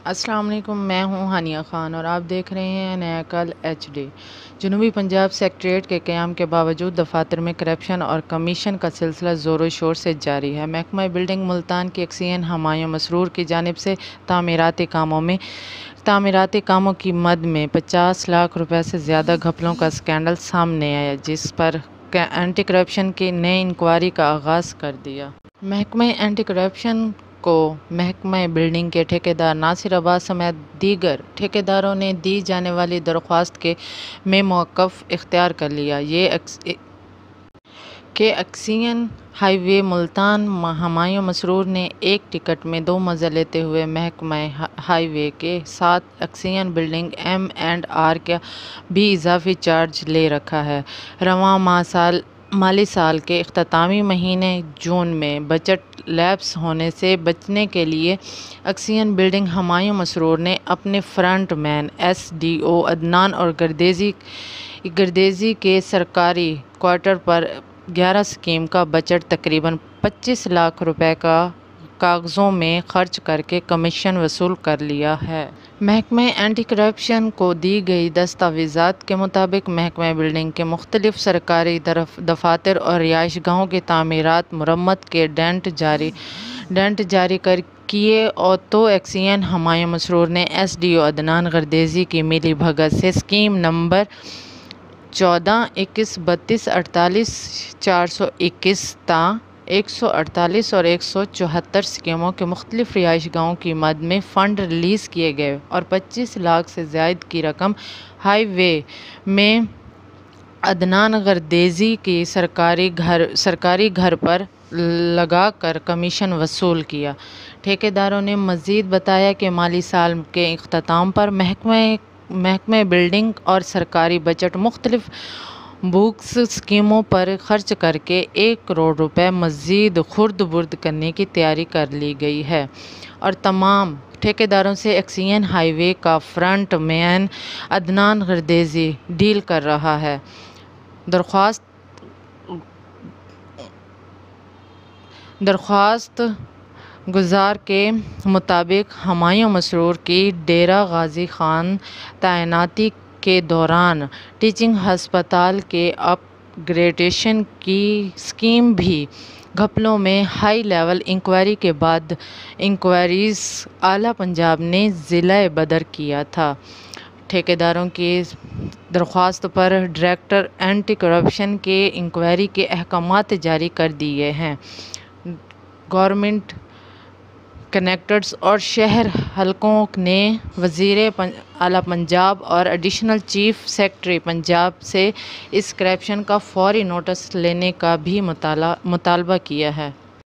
السلام علیکم، میں ہوں ہانیہ خان اور آپ دیکھ رہے ہیں نیا کل HD۔ جنوبی پنجاب سیکریٹریٹ کے قیام کے باوجود دفاتر میں کرپشن اور کمیشن کا سلسلہ زور و شور سے جاری ہے۔ محکمہ بلڈنگ ملتان کے ایکسین ہمایوں مسرور کی جانب سے تعمیراتی کاموں کی مد میں 50 لاکھ روپے سے زیادہ گھپلوں کا اسکینڈل سامنے آیا، جس پر اینٹی کرپشن کی نئی انکوائری کا آغاز کر دیا۔ محکمہ اینٹی کرپشن کو محکمہ بلڈنگ کے ٹھیکیدار ناصر عباس سمیت دیگر ٹھیکیداروں نے دی جانے والی درخواست میں موقف اختیار کر لیا کہ XEN highway Multan Humayun Masroor نے ایک ٹکٹ میں 2 مزے لیتے ہوئے محکمہ ہائی وے کے ساتھ ایکسین بلڈنگ M&R کا بھی اضافی چارج لے رکھا ہے۔ رواں مالی سال کے اختتامی مہینے جون میں بجٹ لیپس ہونے سے بچنے کے لیے ایکسین بلڈنگ ہمایوں مسرور نے اپنے فرنٹ مین SDO عدنان اور گردیزی کے سرکاری کوارٹر پر 11 اسکیم کا بجٹ تقریباً 25 لاکھ روپے کا کاغذوں میں خرچ کر کے کمیشن وصول کر لیا ہے۔ محکمہ اینٹی کرپشن کو دی گئی دستاویزات کے مطابق محکمہ بلڈنگ کے مختلف سرکاری دفاتر اور رہائش گاہوں کی تعمیرات مرمت کے ڈیٹ جاری کیے تو ایکسین ہمایوں مسرور نے SDO عدنان گردیزی کی ملی بھگت سے اسکیم نمبر 14 21 32 48 421 تا 148 اور 174 اسکیموں کے مختلف رہائش گاہوں کی مد میں فنڈ ریلیز کیے گئے اور 25 لاکھ سے زائد کی رقم ہائی وے میں عدنان گردیزی کی سرکاری گھر پر لگا کر کمیشن وصول کیا۔ ٹھیکیداروں نے مزید بتایا کہ مالی سال کے اختتام پر محکمہ بلڈنگ اور سرکاری بجٹ مختلف بوکس اسکیموں پر خرچ کر کے 1 کروڑ روپے مزید خرد برد کرنے کی تیاری کر لی گئی ہے اور تمام ٹھیکیداروں سے ایکسین ہائی وے کا front man Adnan Gardezi deal کر رہا ہے۔ درخواست گزار کے مطابق ہمایوں مسرور کی ڈیرہ غازی خان تعیناتی کے دوران ٹیچنگ ہسپتال کے اپ گریڈیشن کی اسکیم بھی گھپلوں میں ہائی لیول انکوائری کے بعد انکوائریز اعلیٰ پنجاب نے ضلع بدر کیا تھا۔ ٹھیکیداروں کی درخواست پر ڈائریکٹر اینٹی کرپشن کے انکوائری کے احکامات جاری کر دیے ہیں۔ گورنمنٹ کنیکٹرز اور شہر حلقوں نے وزیر اعلیٰ پنجاب اور ایڈیشنل چیف سیکرٹری پنجاب سے اس کرپشن کا فوری نوٹس لینے کا بھی مطالبہ کیا ہے۔